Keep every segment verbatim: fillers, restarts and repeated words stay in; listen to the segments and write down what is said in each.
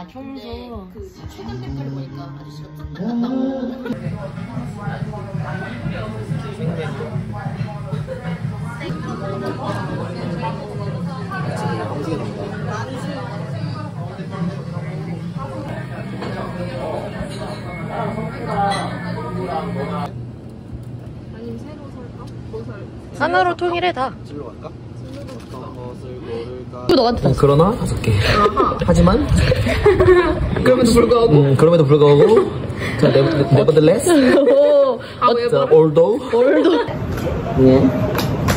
청소. 그 최근 댓글을 보니까 아저씨가 딱 닦았다고. 아니면 새로 살까? 뭐 살? 하나로 통일해 다. 집으로 갈까? 어떤 것을 고를까? 또 너한테 그러나 다섯 개. 하지만 그럼에도 불구하고. 음, 그럼에도 불구하고 자, nevertheless, 아, 왜 자, 그래? although, 얼도. 예.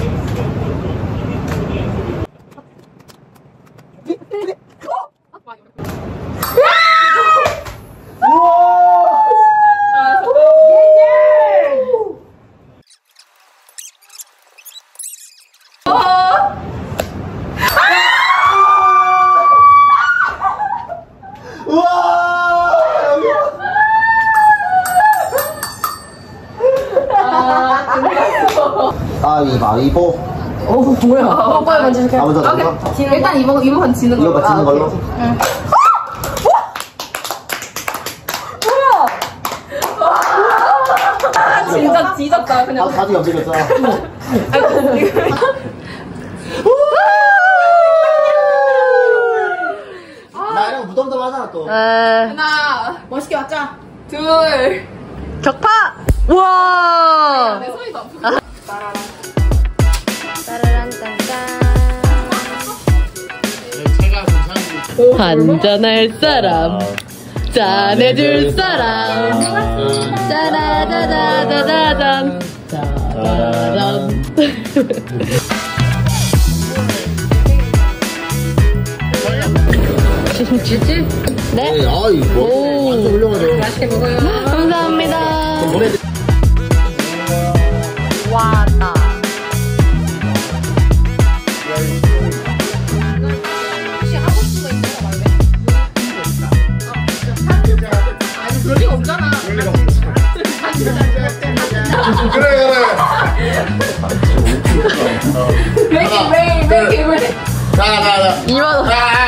가위바위보. 어 뭐야? 오빠의 먼저 이렇게. 아무도 안 가? 일단 이번 이번 지는 걸로. 이거 맞히는 걸로? 응. 진짜 뒤졌다 그냥. 아, 다들 옆이겠어. 나 이런 거 무덤덤하잖아 또. 에. 하나 멋있게 맞자. 둘. 격파. 우와. 내 손이 더 아프다. 따라란 딴딴. 한잔할 사람, 짠해줄 사람. 짜라다다다다단. 짜라란. 진짜? 네. 네, 아이 뭐 완전 훌륭하죠. 맛있게 먹어요. 감사합니다. 보내드. 와나. 혹시 하고 싶은 거 있어요, 말해? 아니 그럴 리가 없잖아. 그럴 리가 없어. 그래 그래. Make it rain, make it rain. 자자자. 이만 원.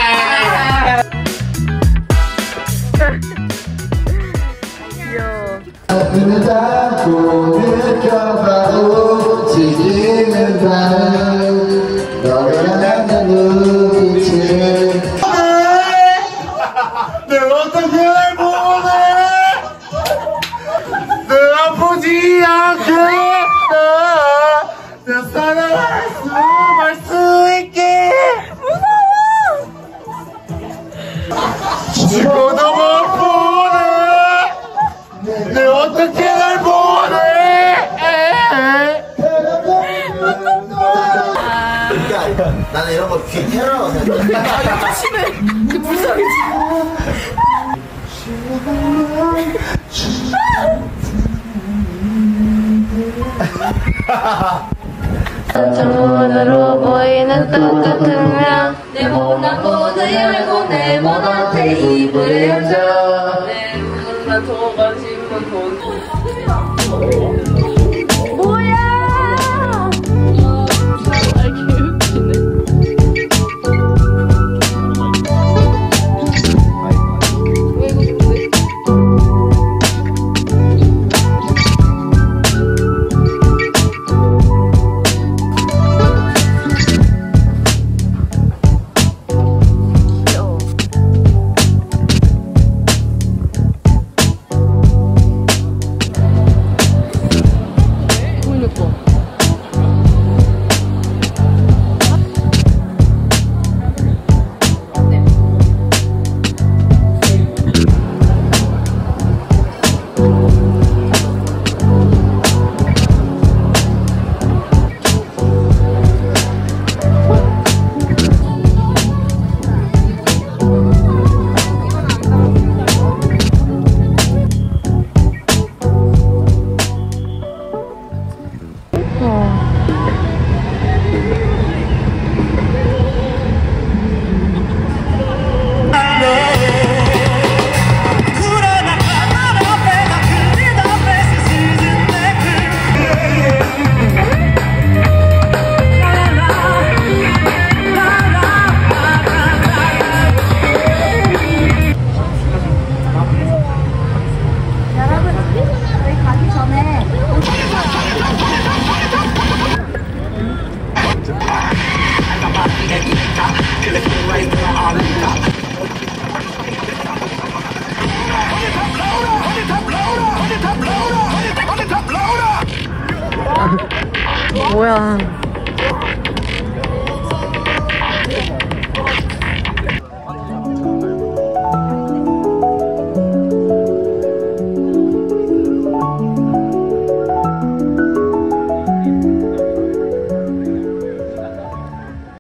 눈을 닫고 느껴봐도 지지는 밤 너가 나는 눈빛을 내가 어떻게 날 보내 내 아프지 않게 내 사랑할 수 말 수 있게 무서워 지금도 못 보내 내 어떻게 날 보내 나는 이런 거 귀 테러 미치네. 그 불쌍해지. 눈으로 보이는 똑같은 면 내 몸만 모두 열고 내 몸한테 입을 열자 내 눈만 더 관심